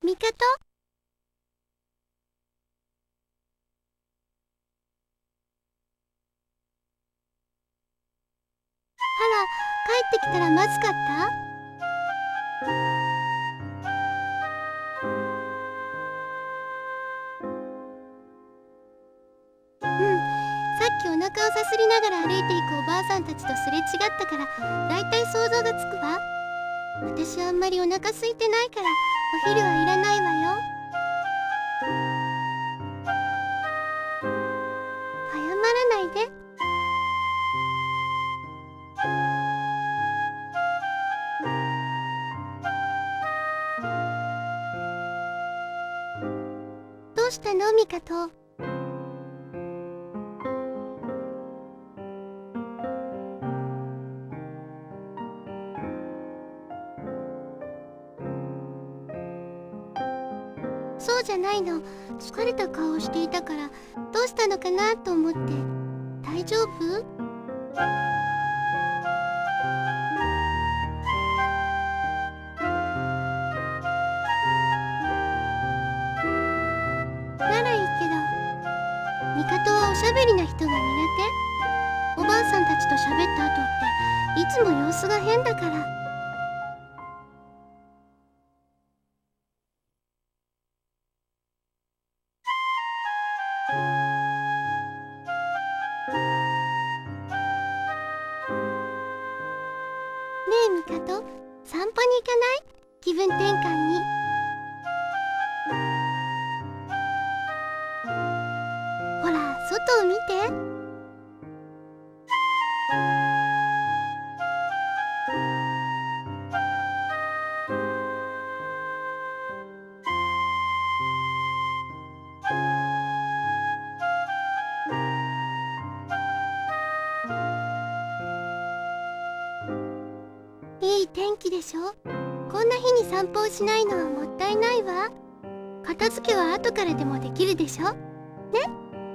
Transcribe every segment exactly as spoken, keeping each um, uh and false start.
味方？あら、帰ってきたらまずかった？うん、さっきお腹をさすりながら歩いていくおばあさんたちとすれ違ったから、だいたい想像がつくわ。私あんまりお腹空いてないから、お昼はいらないわよ。謝らないで。どうしたの、ミカト？そうじゃないの。疲れた顔をしていたから、どうしたのかなと思って。大丈夫？ならいいけど。ミカトはおしゃべりな人が苦手？おばあさんたちと喋った後っていつも様子が変だから。ねえミカト、散歩に行かない？気分転換に。ほら、外を見て。いい天気でしょ？こんな日に散歩をしないのはもったいないわ。片付けは後からでもできるでしょ？ね？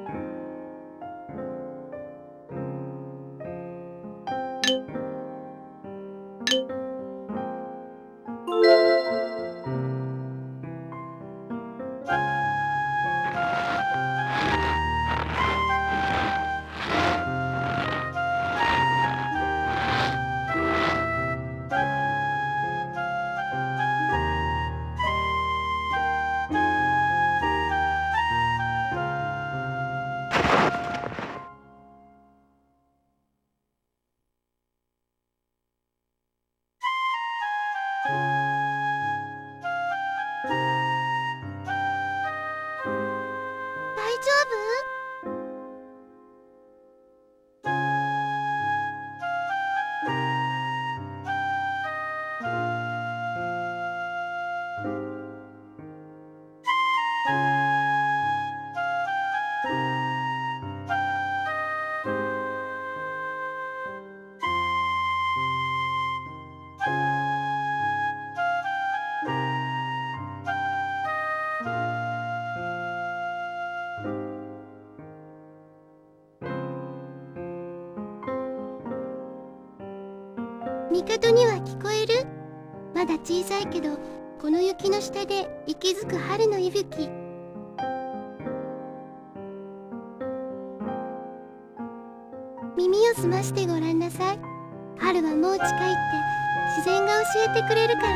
大丈夫？帝には聞こえる？まだ小さいけど、この雪の下で息づく春の息吹。耳を澄ましてごらんなさい。春はもう近いって自然が教えてくれるから。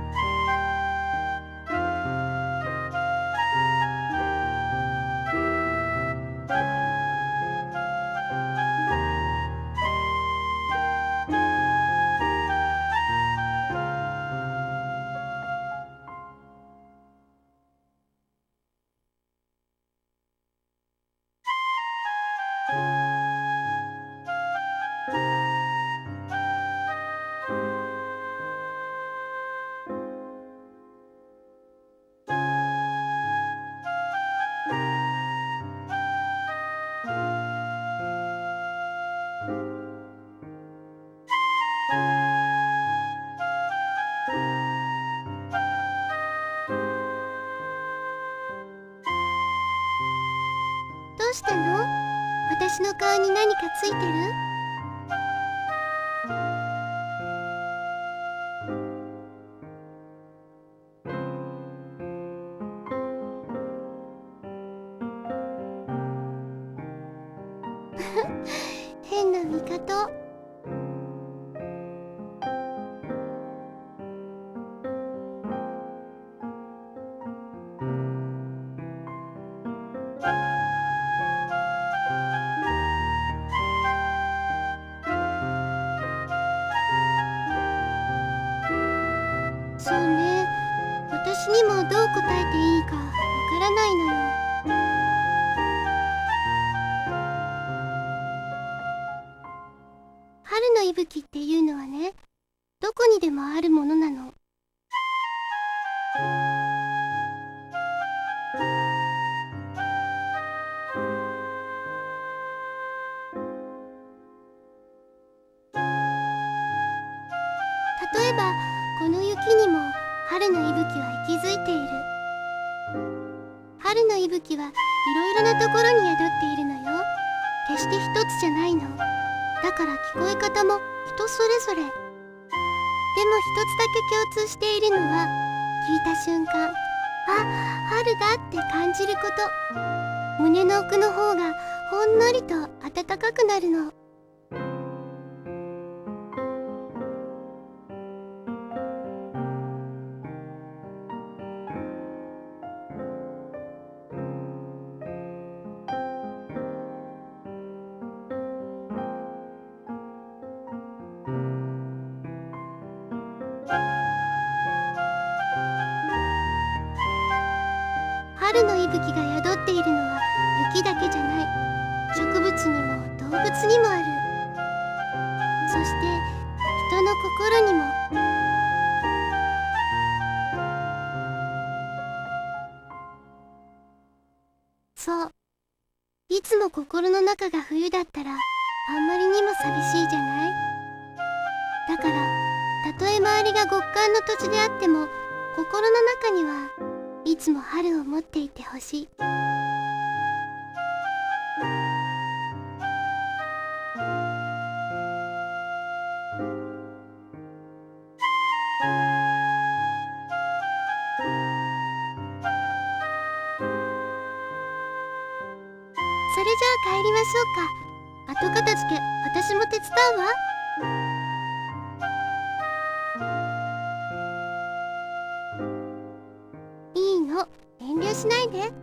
どうしたの？私の顔に何かついてる？ がとう。そうね、私にもどう答えていいかわからないのよ。春の息吹っていうのはね、どこにでもあるものなの。例えばこの雪にも春の息吹は息づいている。春の息吹はいろいろなところに宿っているのよ。決して一つじゃないの。だから聞こえ方も人それぞれ。でも一つだけ共通しているのは、聞いた瞬間、あ、春だって感じること。胸の奥の方がほんのりと暖かくなるの。春の息吹が宿っているのは雪だけじゃない。植物にも動物にもある。そして人の心にも。そう。いつも心の中が冬だったらあんまりにも寂しいじゃない。だからたとえ周りが極寒の土地であっても、心の中にはいつも春を持っていてほしい。それじゃあ帰りましょうか。後片付け私も手伝うわ。いいの、遠慮しないで。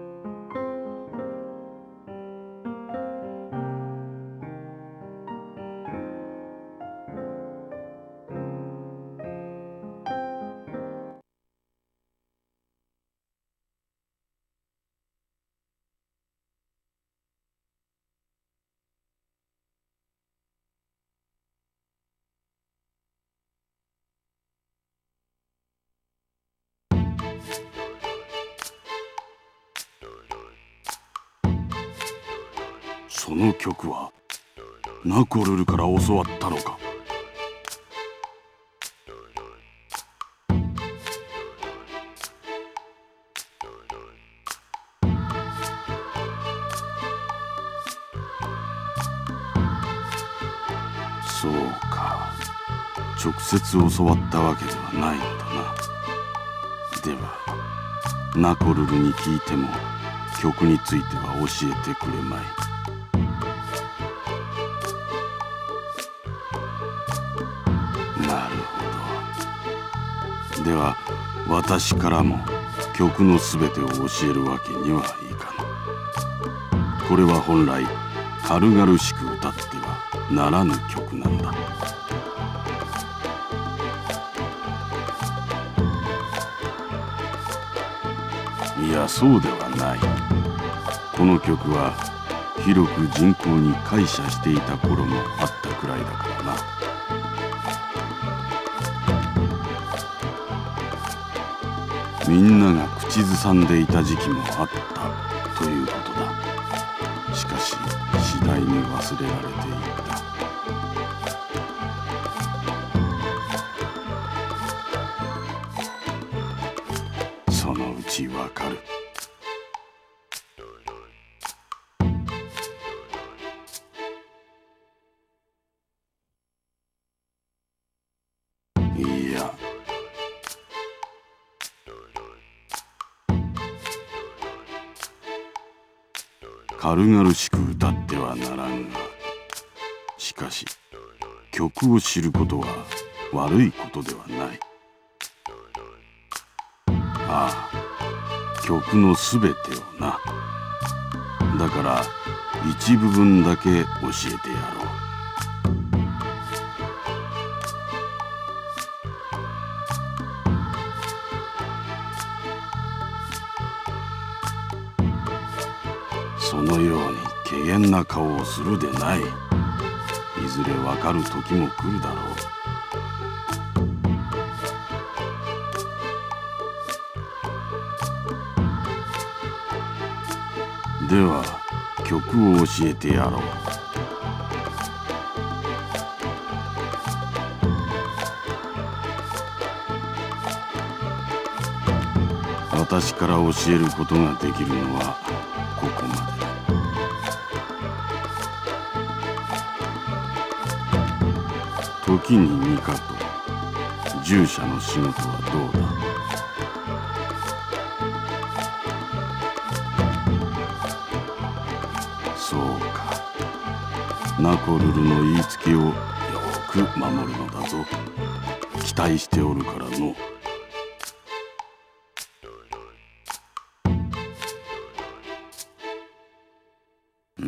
その曲はナコルルから教わったのか。そうか、直接教わったわけではないのだな。ではナコルルに聞いても曲については教えてくれまい。なるほど。では私からも曲のすべてを教えるわけにはいかぬ。これは本来軽々しく歌ってはならぬ曲なんだ。いや、そうではない。この曲は広く人口に膾炙していた頃もあったくらいだからな。みんなが口ずさんでいた時期もあったということだ。しかし次第に忘れられていった。そのうちわかる。いや、軽々しく歌ってはならんが、しかし曲を知ることは悪いことではない。ああ、曲のすべてをな。だから一部分だけ教えてやろう。そのように怪げな顔をするでない。いずれわかる時も来るだろう。では曲を教えてやろう。私から教えることができるのはここまでだ。時にミカと従者の仕事はどうだ。そうか。ナコルルの言いつけをよく守るのだぞ。期待しておるからの。うん。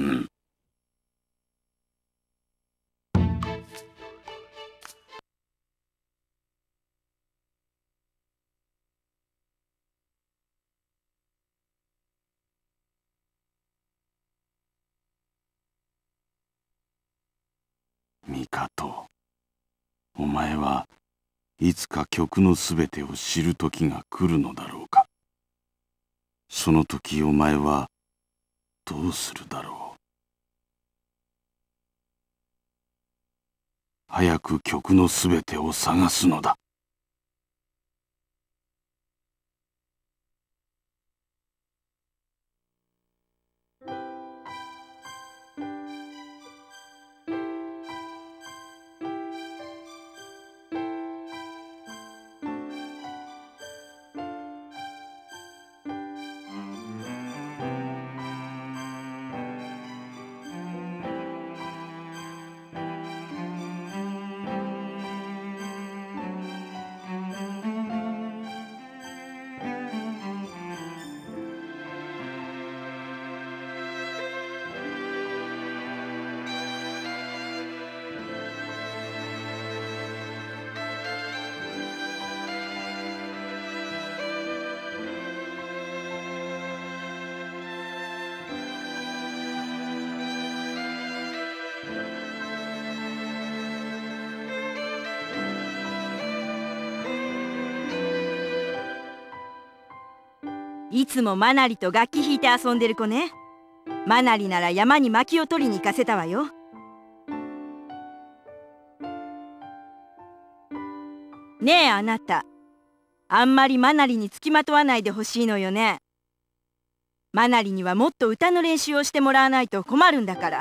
ミカト、お前はいつか曲のすべてを知る時が来るのだろうか。その時お前はどうするだろう。早く曲のすべてを探すのだ。 いつもマナリと楽器弾いて遊んでる子ね。マナリなら山に薪を取りに行かせたわよ。ねえあなた、あんまりマナリにつきまとわないでほしいのよね。マナリにはもっと歌の練習をしてもらわないと困るんだから。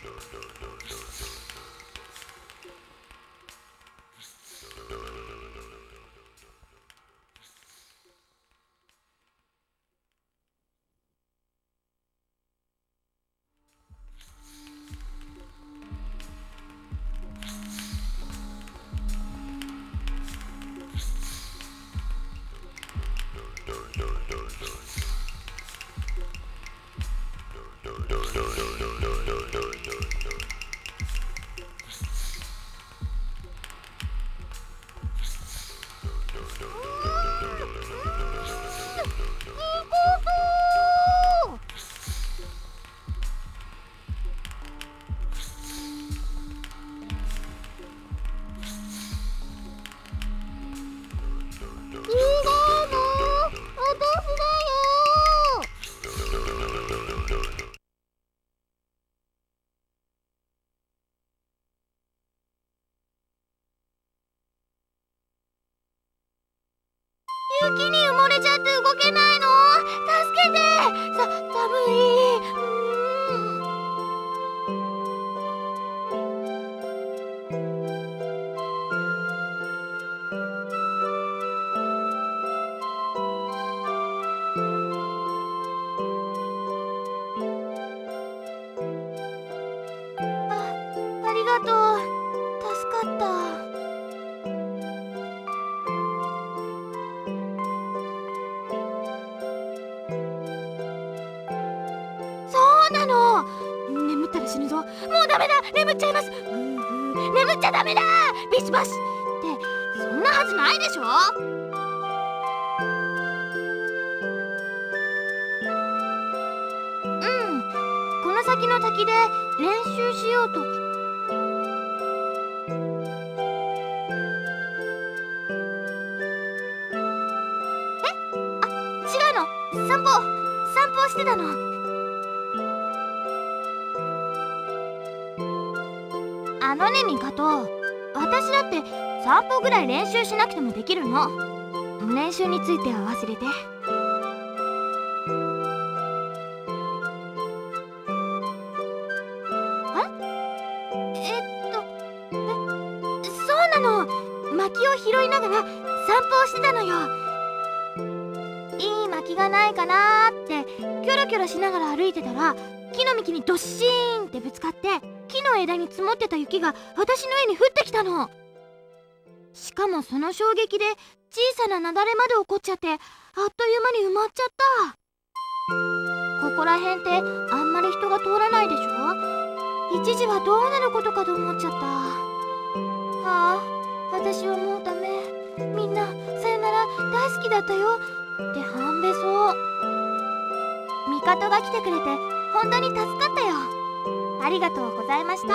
雪に埋もれちゃって動けないの。助けて。さ、寒い。うーん。あ、ありがとう。助かった。眠ったら死ぬぞ。もうダメだ。眠っちゃいます。うーうー眠っちゃダメだ。ビシバシってそんなはずないでしょ。うん、この先の滝で練習しようと。え、あ、違うの。散歩散歩してたの。あのね、ミカト、私だって散歩ぐらい練習しなくてもできるの。練習については忘れて。ええっとえそうなの。薪を拾いながら散歩をしてたのよ。いい薪がないかなーってキョロキョロしながら歩いてたら、木の幹にドッシーンってぶつかって、木の枝に積もってた雪が私の上に降ってきたの。しかもその衝撃で小さな雪崩まで起こっちゃって、あっという間に埋まっちゃった。ここら辺ってあんまり人が通らないでしょ。一時はどうなることかと思っちゃった。ああ、私はもうダメ。みんなさよなら、大好きだったよって半べそ。味方が来てくれて本当に助かったよ。ありがとうございました。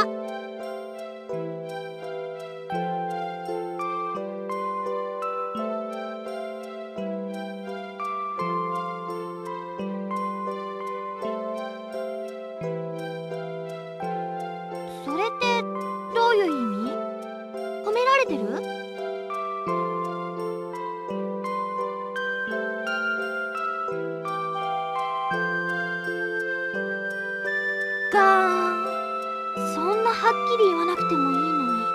それってどういう意味？褒められてる？ガーン。そんなはっきり言わなくてもいいのに。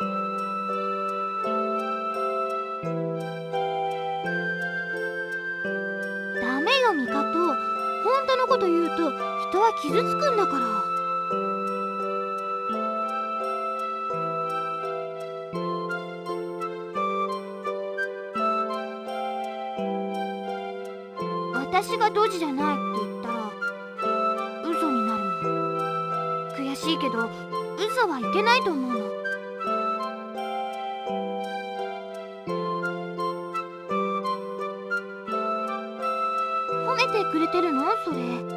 ダメよ、ミカト。本当のこと言うと人は傷つくんだから。私がドジじゃないって言ったら嘘になるもん。悔しいけど嘘はいけないと思うの。褒めてくれてるの？それ。